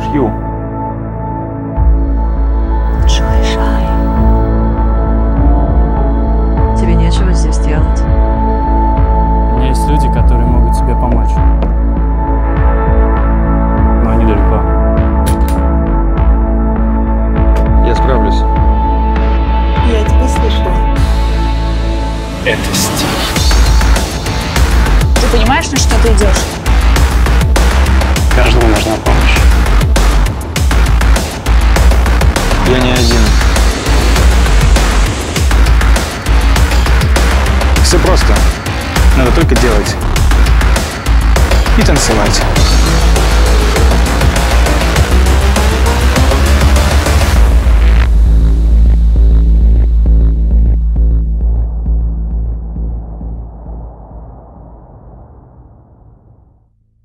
Хью. Тебе нечего здесь делать. У меня есть люди, которые могут тебе помочь. Но они далеко. Я справлюсь. Я тебя слышу. Это стиль. Ты понимаешь, на что ты идешь? Каждому нужна помощь. Я не один. Все просто. Надо только делать. И танцевать.